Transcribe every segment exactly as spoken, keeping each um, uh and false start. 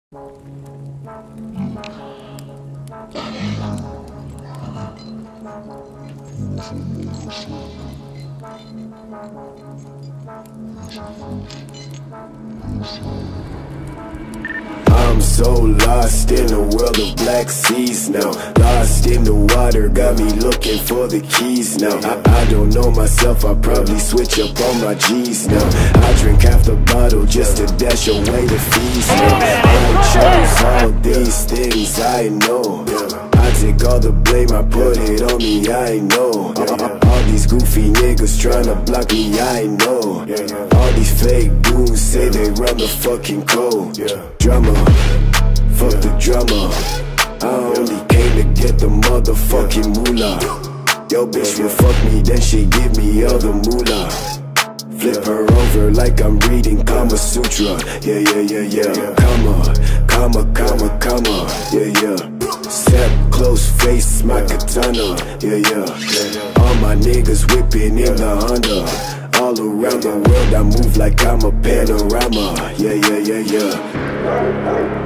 I'm so lost in the world of black seas now. Lost in the water, got me looking for the keys now. I, I don't know myself, I'll probably switch up on my G's now. I drink half the bottle just to dash away the fees now. I chose all these things, I know. I take all the blame, I put it on me, I know. All these goofy niggas tryna block me, I know. All these fake goons say they run the fucking code. Drama, fuck the drama. I only came to get the motherfucking moolah. Yo bitch will fuck me, then she give me all the moolah. Flip her over like I'm reading Kama Sutra. Yeah, yeah, yeah, yeah. Comma, comma, comma, comma. Yeah, yeah. Step close, face my katana. Yeah, yeah. All my niggas whipping in the Honda. All around the world I move like I'm a panorama. Yeah, yeah, yeah, yeah.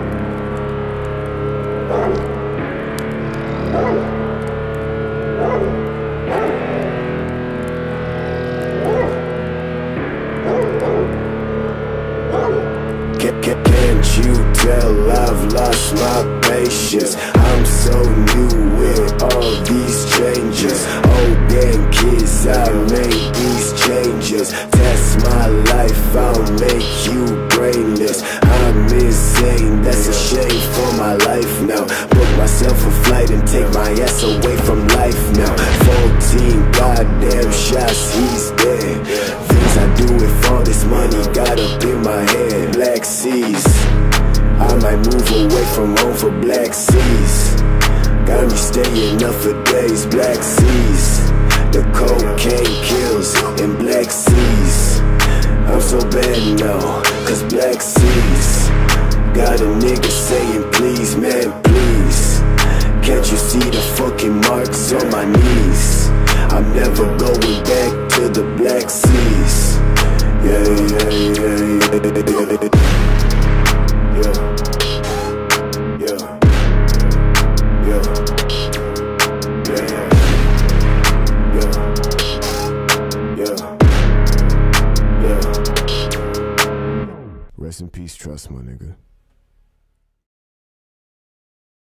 Can't you tell I've lost my patience? I'm so new with all these changes. Old gang kids, I made these changes. Test my life, I'll make you brainless. I'm insane, that's a shame for my life now. Book myself a flight and take my ass away from life now. Fourteen goddamn shots, he's dead. Things I do with all this money got up in my head. Black seas, I might move away from home for black seas. Got me staying up for days. Black seas, the cocaine kills in black seas. I'm so bad now, cause black seas got a nigga saying please, man, please. Can't you see the fucking marks on my knees? I'm never going back to the black seas. Yeah, yeah, yeah, yeah, yeah. Rest in peace, trust, my nigga.